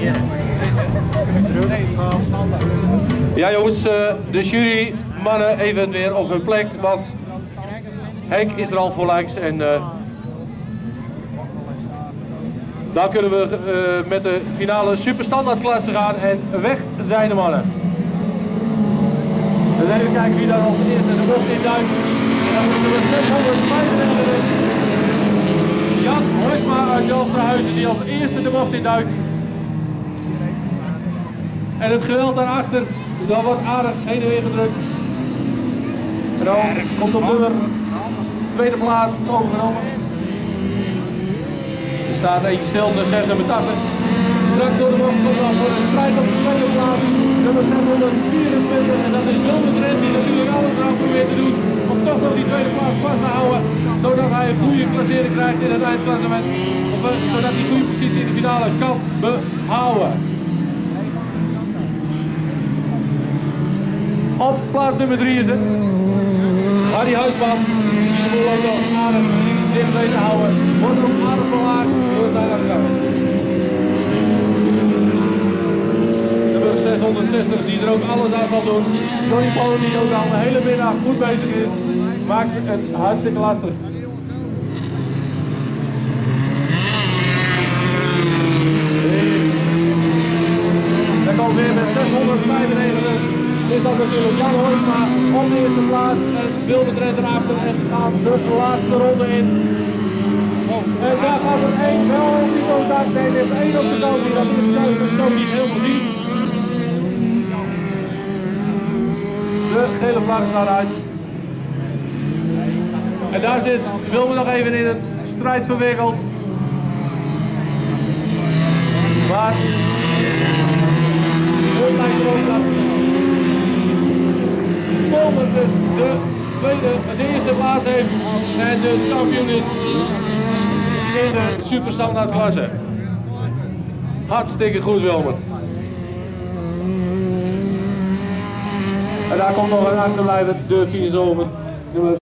Ja jongens, de jury, mannen even weer op hun plek, want Henk is er al voor langs en dan kunnen we met de finale superstandardklasse gaan en weg zijn de mannen. Dus even kijken wie daar als eerste de bocht in duikt. En dan moeten we 695 Jan Horsma uit Jalsterhuizen die als eerste de bocht in duikt. En het geweld daarachter, dat wordt aardig heen en weer gedrukt. En dan komt op nummer tweede plaats overgenomen. Er staat eentje stil, de 6 nummer 80. Straks door de bocht komt dan voor de strijd op de tweede plaats. Nummer 624 en dat is Wilmer Drent die natuurlijk alles aan probeert te doen om toch nog die tweede plaats vast te houden. Zodat hij een goede klassering krijgt in het eindklassement. Zodat hij goede positie in de finale kan behouden. Op plaats nummer 3 is het Harry Huisman, die de boel ook nog aardig dicht weet te houden. Wordt ook aardig verlaagd door zijn achterkant. Nummer 660 die er ook alles aan zal doen. Johnny Polen die ook al de hele middag goed bezig is, maakt het hartstikke lastig. Dan komt weer met 695. Is dat natuurlijk Jan Horsma op de eerste plaats en Wilmer Drent erachter en ze gaan de laatste ronde in. En daar gaat er één wel op die contact, nee, er is één op de kant, dat is het zo niet helemaal niet. De gele vlag staat uit. En daar zit Wilmer nog even in een strijd verwikkeld. Maar het lijkt erop dat Wilmer dus de eerste plaats heeft en dus kampioen is in de superstandardklasse. Hartstikke goed Wilmer. En daar komt nog een achterblijver, de finish over.